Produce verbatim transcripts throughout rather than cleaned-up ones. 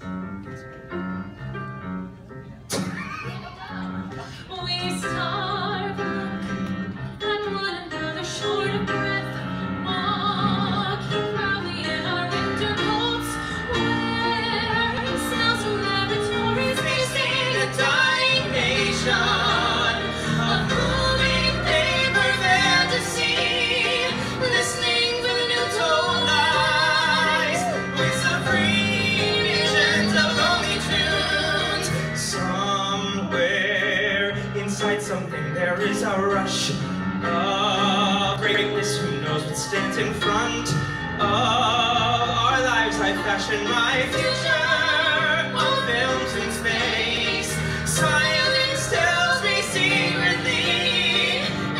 Something, there is a rush of greatness. Who knows what stands in front of our lives? I fashion my future on films in space. Silence tells me secretly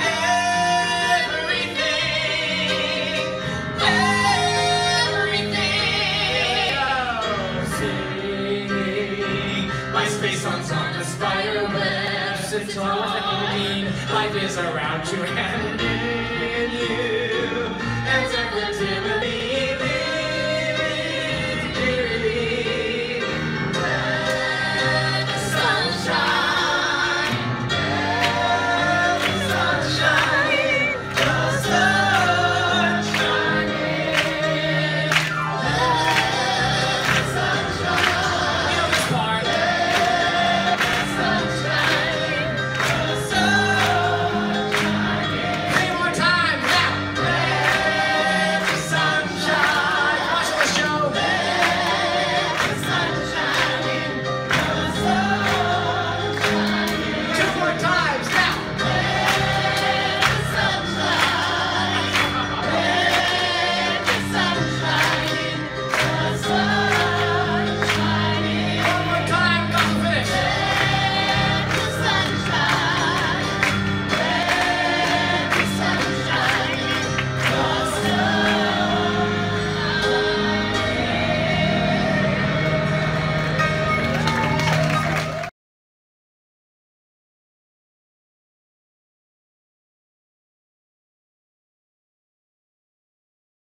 everything, everything. Oh, sing my space songs on the spider web. It's all I mean. Life is around you and in you.